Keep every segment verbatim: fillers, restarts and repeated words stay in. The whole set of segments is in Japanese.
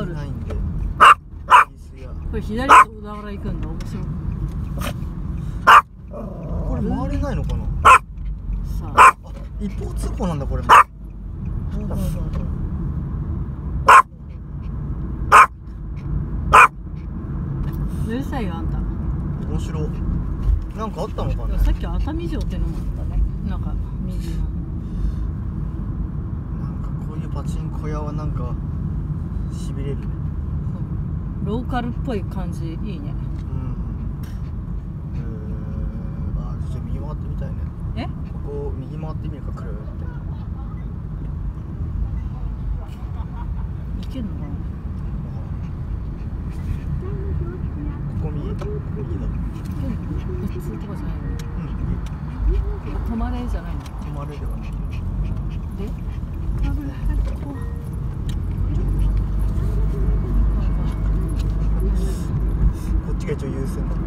ドル。 ないんで。これ左と小田原行くんだ。面白い。 これ回れないのかな。 さあ。 あ、一方通行なんだこれも。 うるさいよあんた。 面白い。なんかあったのかね。 さっき熱海城ってのもあったね。なんか右の。 なんかこういうパチンコ屋はなんかしびれるね。 うん、ローカルっぽい感じいいね。 うん。えー、あ、ちょっと右回ってみたいね。 え？ ここ右回ってみるか、くるって。 行けんのかな。 ここ右、右だ。 普通とかじゃないの？ うん、 止まれじゃないの？ 止まれればね。 で？危ない。ここ。 こっちが一応優先だ。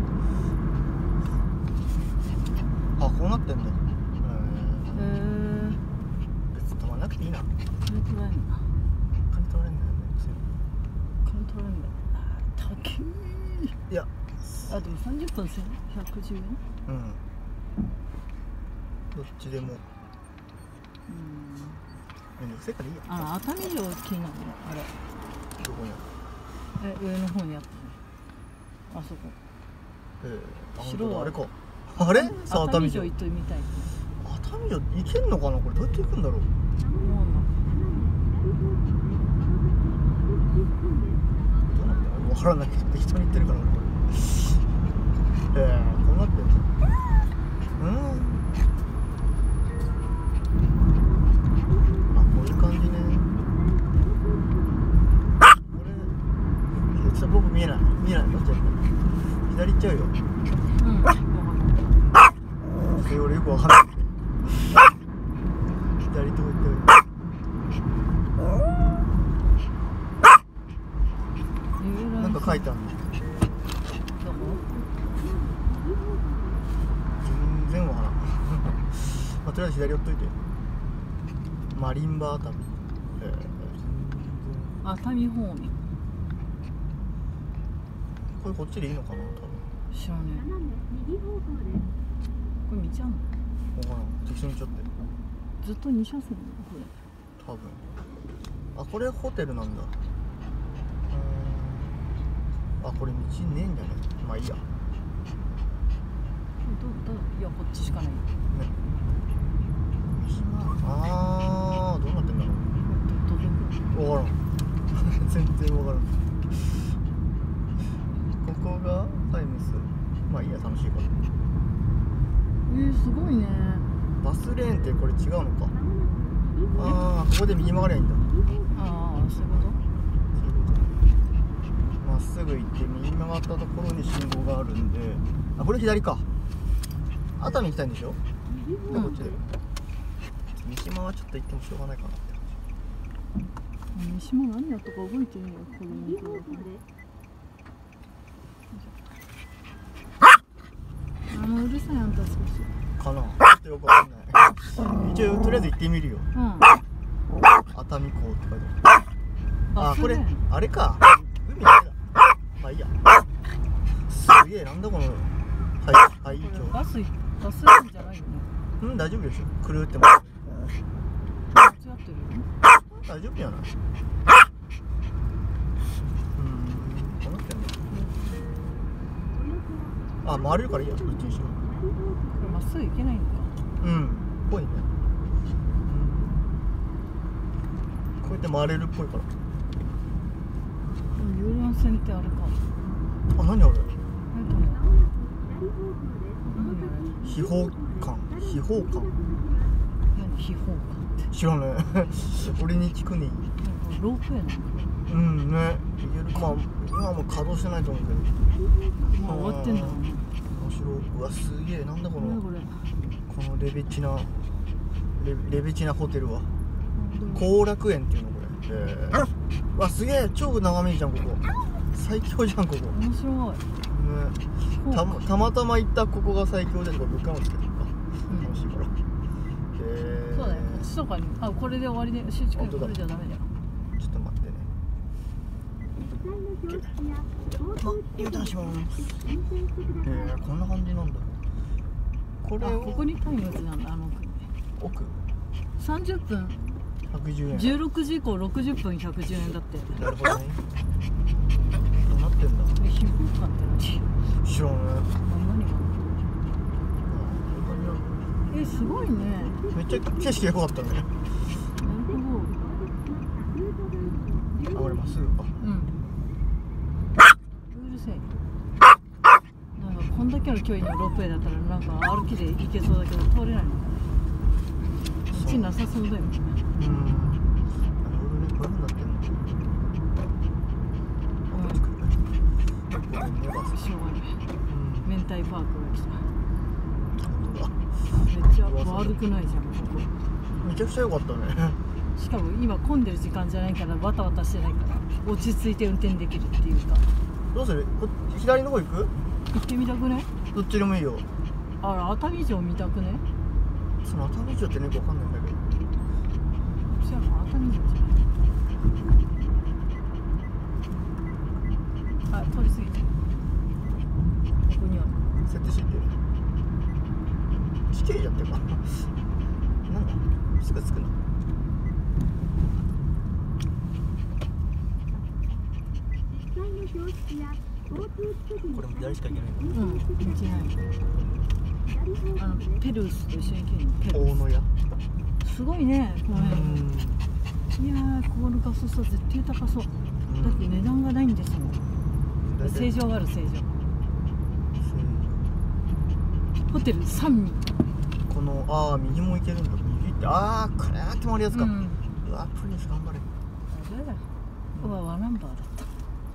あ、こうなってんだ。 へえ。 別に止まらなくていいな。 金取られんの？ 金取られんだよね。 金取られんだ。高い。 いや。 あ、でもさんじゅっぷんせんひゃくじゅうえん。 うん。どっちでも。 うん。 めんどくせえからいいや。 あ、熱海城気になるね。あれ。 どこにある？ え、上の方にあったね。あそこ。 えー、あ、 白はあれか。あれ？さあ、 熱海城行ってみたい。 熱海城行けんのかな、これどうやって行くんだろう。 もうどうなってるの？わからないけど適当に言ってるからこれ。えー、こうなってる。うん。あ、こういう感じね。これ、ちょっと僕見えない。見えない。どっちやった？左行っちゃうよ。 うん。 それ俺よくわかんない。左とこ行ってる。なんか書いてあるの。 どこ？ 全然わからん。まあ、とりあえず左寄っといて。マリンバ熱海。えー、 熱海方面。 これこっちでいいのかな、多分。 知らねえ。これ道あんの？ わからん。適当にちょっと。 ずっとに車線だよこれ。 多分。あ、これホテルなんだ。あ、これ道ねえんだね。まあいいや。 どうだ？いや、こっちしかない。 ね。ああ、どうなってんだろう。わからん。全然わからん。ここがタイムス。まあいいや、楽しいから。 えー、すごいね。 バスレーンってこれ違うのか。ああ、ここで右曲がりゃいいんだ。 ああ、そういうこと？ まっすぐ行って右曲がったところに信号があるんで、あ、これ左か。熱海行きたいんでしょ。うん、こっちで三島はちょっと行ってもしょうがないかなって感じ。 三島何やったか覚えてねえよ、子供の頃。あのうるさいあんた少しかな。ちょっとよくわかんない。一応とりあえず行ってみるよ。 うん。 熱海港って書いてある。あ、これあれか。海だけだ。まあいいや。すげえ、なんだこの。はいはい、今日。 バスバスなんじゃないよね。 うん、大丈夫でしょ。狂っても。 間違ってるよ。 大丈夫じゃない。うん、どうなってんの。あ、回れるからいいや。どっちにしろ。 これまっすぐ行けないのか。 うん、ぽいね。こうやって回れるっぽいから。 遊覧船ってあれか。 あ、何あれ。 え、どれ。 秘宝館。秘宝館。 何秘宝館って。 知らねえ。俺に聞くね。 ロープウェイなうの。 んね。まあ今はもう稼働してないと思うけど。 まあ終わってんだろうね。 面白い。うわ、すげえ。なんだこのこれこのレベチなレレベチなホテルは。後楽園っていうのこれ。えー、うわ、すげえ。超眺めいいじゃんここ。最強じゃんここ。 面白い。 ね、た, たまたま行ったここが最強で、これ物価もつけてるか、うん、楽しいから。 そうだよ、こっちとかに、あ、これで終わりで、集中これじゃダメだよ。 ちょっと待ってね。 ま、U ターンします。えー、こんな感じなんだ。これをここにタイムズなんだ、あの奥さんじゅっぷんひゃくじゅうえん、 じゅうろくじ以降ろくじゅっぷんひゃくじゅうえんだって。 なるほどね。どうなってんだ。 え、飛行館って何？ 知らんね。 何が？え、すごいね。 めっちゃ景色良かったね。 なるほど。 あ、俺まっすぐか。 うん。うるせえ。なんかこんだけの距離のロープウェイだったらなんか歩きで行けそうだけど通れないの。道なさそうだよね。 うん。なるほどね。こういうのだってんの。あ、こっち来る。ここで目がしょうがない。 うん。 明太パークが来た。 本当だ。 めっちゃ悪くないじゃん、ここ。 めちゃくちゃ良かったね。 しかも今混んでる時間じゃないからバタバタしてないから落ち着いて運転できるっていうか。 どうする？こ左の方行く？ 行ってみたくね？ どっちでもいいよ。 あら、熱海城見たくね？ その熱海城ってね、よくわかんないんだけど。 じゃあ熱海城じゃない。あ、通り過ぎてここにある。 設定してて死刑じゃってるかなんだすぐ着くな。これも左しか行けないんだ。 うん、道ない。あのペルースと一緒に行けるの。ペルー大野屋。 すごいね、この辺。 うん。 いやー、このガソスタ絶対高そう。だって値段がないんですもん。正常がある、正常。ホテル三味。 このああ右も行けるんだ。右ってああクラーって回るやつか。うん、うわプリンス頑張れ。 あれだ。うわワナンバーだった。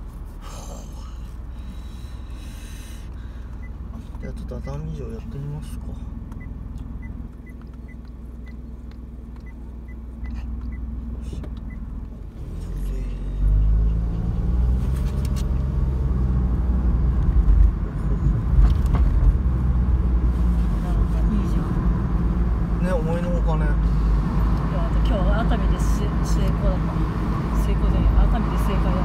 じゃあちょっと熱海城やってみますか。ね、思いのほかね。 いや、今日熱海で成功だった。成功じゃない、熱海で正解だった。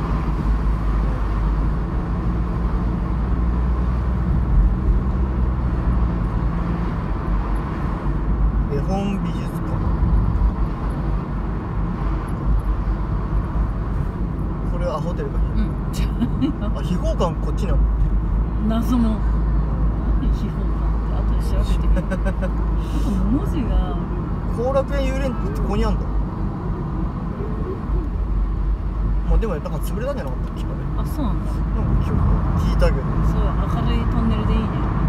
絵本美術館。これはホテルか。うん。あ、秘宝館こっちなの。 謎の。何秘宝館って後で調べてみる。あと文字が。 後楽園遊園地ってここにあんだ。まあでもなんか潰れたんじゃなかったっけあれ。 あ、そうなんだ。 なんか聞いたけど。 そう、明るいトンネルでいいね。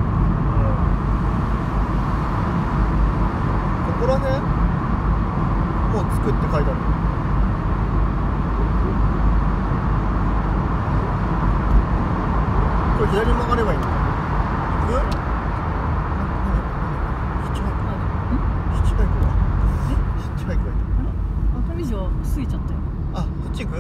ここら辺もう作って書いてある。これ左に曲がればいいのか。行く？ヒッチハイク。ヒッチハイクだ。え？ヒッチハイクだ。 熱海城過ぎちゃったよ。 あ、こっち行く？うん、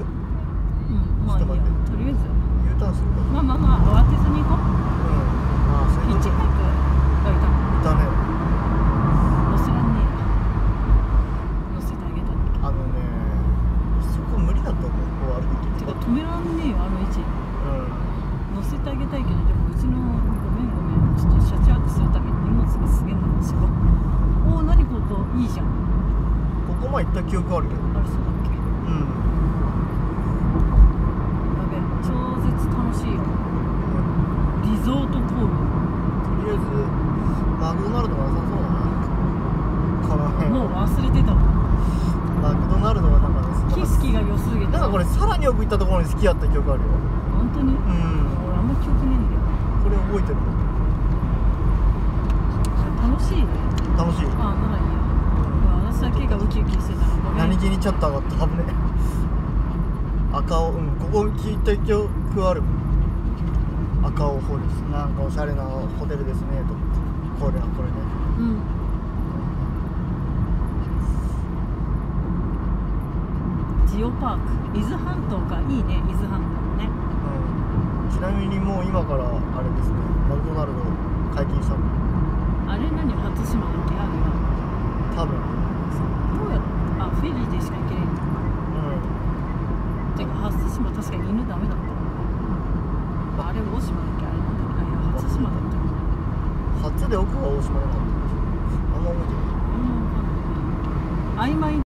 まあいいや。とりあえず U ターンするか。 まあまあまあ慌てずに行こう。うん。 ああ、そういうこと。 ヒッチハイクがいた。 いたね。 乗せらんねえ。乗せてあげたんだけど。 あのね、そこ無理だと思う。こう歩いててか止めらんねえよ、あの位置。乗せてあげたいけど、でもうちのごめんごめん、ちょっと車中泊するために荷物がすげえんだもん、しろ。おお、何ここいいじゃん。 ここ前行った記憶あるけど。 あれそうだっけ。 うん。 やべえ、超絶楽しいよ。リゾートコール。 とりあえずマクドナルドがなさそうだな。この辺。 もう忘れてたわ。 マクドナルドがなんかね、 景色が良すぎて。 なんかこれさらに奥行ったところに好きやった記憶あるよ。 本当に？うん。俺あんま記憶ねえんだよ。 これ覚えてる。 楽しいね。 楽しい。 ああ、ならいいや。私だけがウキウキしてたの。ごめん。 何気にちょっと上がったはぶね。赤尾、うん、ここ聞いた記憶ある。赤尾ホールです。なんかおしゃれなホテルですねと。これはこれね。 うん。ジオパーク、伊豆半島か。いいね、伊豆半島ね。 うん。ちなみにもう今からあれですね、マクドナルド解禁したの。 あれ何、初島だっけ、あれは。 多分。 そう、どうやって、あ、フェリーでしか行けない。 うん。 っていうか初島確かに犬ダメだった。あれ大島だっけ、あれなんだっけ、あいや初島だったっけ。 初で奥が大島じゃなかった。あんま覚えてない。 うん、曖昧